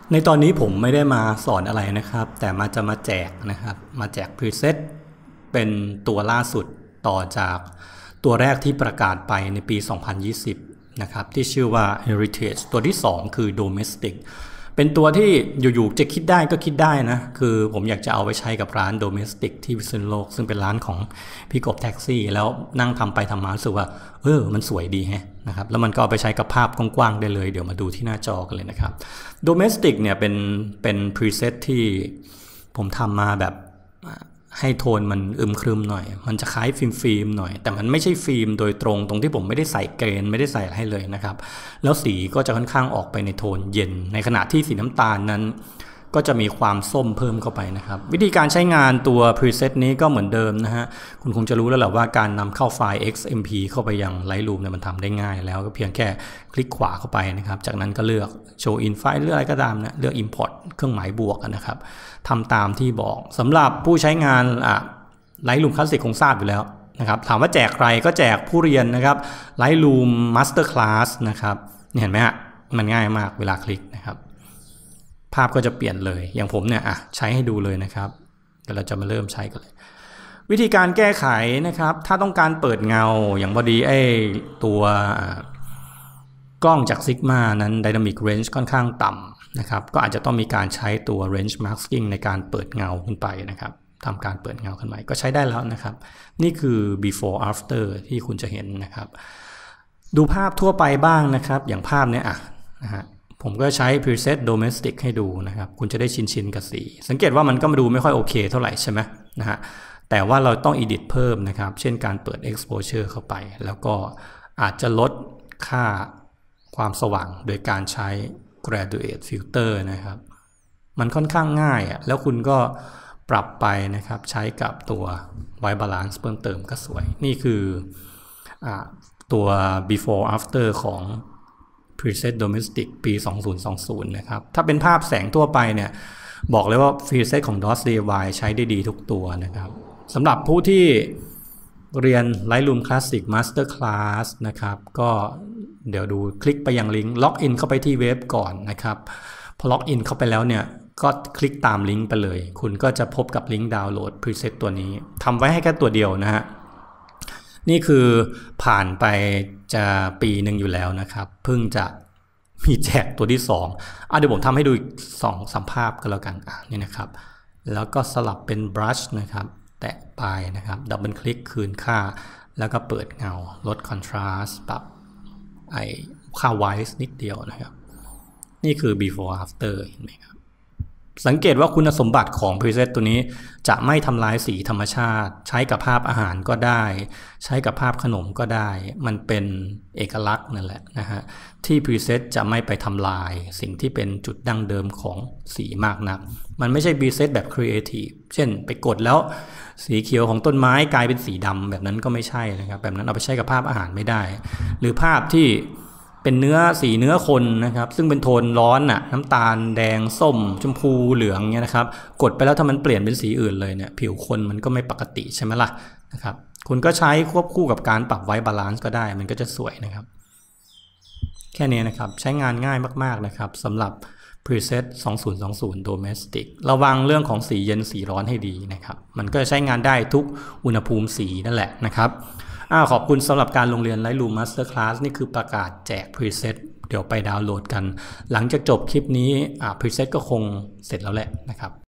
ในตอนนี้ผมไม่ได้มาสอนอะไรนะครับแต่มาแจกนะครับมาแจกพรีเซตเป็นตัวล่าสุดต่อจากตัวแรกที่ประกาศไปในปี 2020 นะครับที่ชื่อว่า Heritage ตัวที่2คือ Domestic เป็นตัวที่อยู่ๆจะคิดได้ก็คิดได้นะคือผมอยากจะเอาไปใช้กับร้าน Domestic ที่พิษณุโลกซึ่งเป็นร้านของพี่กบแท็กซี่แล้วนั่งทำไปทำมารู้สึกว่ามันสวยดีแฮะนะครับแล้วมันก็เอาไปใช้กับภาพกว้างๆได้เลยเดี๋ยวมาดูที่หน้าจอกันเลยนะครับ Domestic เนี่ยเป็นพรีเซตที่ผมทำมาแบบให้โทนมันอึมครึมหน่อยมันจะคล้ายฟิล์มหน่อยแต่มันไม่ใช่ฟิล์มโดยตรงที่ผมไม่ได้ใส่เกรนไม่ได้ใส่อะไรให้เลยนะครับแล้วสีก็จะค่อนข้างออกไปในโทนเย็นในขณะที่สีน้ำตาลนั้นก็จะมีความส้มเพิ่มเข้าไปนะครับวิธีการใช้งานตัวพรีเซตนี้ก็เหมือนเดิมนะฮะคุณคงจะรู้แล้วแหละว่าการนำเข้าไฟล์ XMP เข้าไปยัง Lightroom เนี่ยมันทำได้ง่ายแล้วก็เพียงแค่คลิกขวาเข้าไปนะครับจากนั้นก็เลือก Show in File เลือกอะไรก็ตามนะเลือก Import เครื่องหมายบวกนะครับทำตามที่บอกสำหรับผู้ใช้งานLightroom Classic คงทราบอยู่แล้วนะครับถามว่าแจกใครก็แจกผู้เรียนนะครับ Lightroom Master Class นะครับเห็นไหมฮะมันง่ายมากเวลาคลิกนะครับภาพก็จะเปลี่ยนเลยอย่างผมเนี่ยใช้ให้ดูเลยนะครับเดี๋ยวเราจะมาเริ่มใช้กันเลยวิธีการแก้ไขนะครับถ้าต้องการเปิดเงาอย่างพอดีตัวกล้องจาก Sigma นั้น Dynamic Range ค่อนข้างต่ำนะครับก็อาจจะต้องมีการใช้ตัว Range Masking ในการเปิดเงาขึ้นไปนะครับทำการเปิดเงาขึ้นไปก็ใช้ได้แล้วนะครับนี่คือ before after ที่คุณจะเห็นนะครับดูภาพทั่วไปบ้างนะครับอย่างภาพเนี้ยนะฮะผมก็ใช้ preset domestic ให้ดูนะครับคุณจะได้ชินกับสีสังเกตว่ามันก็มาดูไม่ค่อยโอเคเท่าไหร่ใช่ไหมนะฮะแต่ว่าเราต้อง edit เพิ่มนะครับเช่นการเปิด exposure เข้าไปแล้วก็อาจจะลดค่าความสว่างโดยการใช้ graduate filter นะครับมันค่อนข้างง่ายแล้วคุณก็ปรับไปนะครับใช้กับตัว white balance เพิ่มเติมก็สวยนี่คือตัว before after ของ preset domestic ปี 2020 นะครับถ้าเป็นภาพแสงทั่วไปเนี่ยบอกเลยว่า preset ของ DOS DIY ใช้ได้ดีทุกตัวนะครับสำหรับผู้ที่เรียน Lightroom Classic Master Class นะครับก็เดี๋ยวดูคลิกไปยังลิงก์ล็อกอินเข้าไปที่เว็บก่อนนะครับพอล็อกอินเข้าไปแล้วเนี่ยก็คลิกตามลิงก์ไปเลยคุณก็จะพบกับลิงก์ดาวน์โหลด preset ตัวนี้ทำไว้ให้แค่ตัวเดียวนะฮะนี่คือผ่านไปจะปีหนึ่งอยู่แล้วนะครับเพิ่งจะมีแจกตัวที่2เดี๋ยวผมทำให้ดูอีก2-3 ภาพก็แล้วกันนี่นะครับแล้วก็สลับเป็น brush นะครับแตะไปนะครับดับเบิลคลิกคืนค่าแล้วก็เปิดเงาลด contrast ปรับค่า white นิดเดียวนะครับนี่คือ before after เห็นไหมครับสังเกตว่าคุณสมบัติของ preset ตัวนี้จะไม่ทำลายสีธรรมชาติใช้กับภาพอาหารก็ได้ใช้กับภาพขนมก็ได้มันเป็นเอกลักษณ์นั่นแหละนะฮะที่ preset จะไม่ไปทำลายสิ่งที่เป็นจุดดั้งเดิมของสีมากนักมันไม่ใช่ preset แบบ creative เช่นไปกดแล้วสีเขียวของต้นไม้กลายเป็นสีดำแบบนั้นก็ไม่ใช่นะครับแบบนั้นเอาไปใช้กับภาพอาหารไม่ได้หรือภาพที่เป็นสีเนื้อคนนะครับซึ่งเป็นโทนร้อนน้ำตาลแดงส้มชมพูเหลืองเนี่ยนะครับกดไปแล้วถ้ามันเปลี่ยนเป็นสีอื่นเลยเนี่ยผิวคนมันก็ไม่ปกติใช่ไหมล่ะนะครับคุณก็ใช้ควบคู่กับการปรับไวท์บาลานซ์ก็ได้มันก็จะสวยนะครับแค่นี้นะครับใช้งานง่ายมากๆนะครับสำหรับ preset 2020 domestic ระวังเรื่องของสีเย็นสีร้อนให้ดีนะครับมันก็ใช้งานได้ทุกอุณหภูมิสีนั่นแหละนะครับขอบคุณสำหรับการลงเรียน Lightroom Master Class นี่คือประกาศแจก preset เดี๋ยวไปดาวน์โหลดกันหลังจากจบคลิปนี้preset ก็คงเสร็จแล้วแหละนะครับ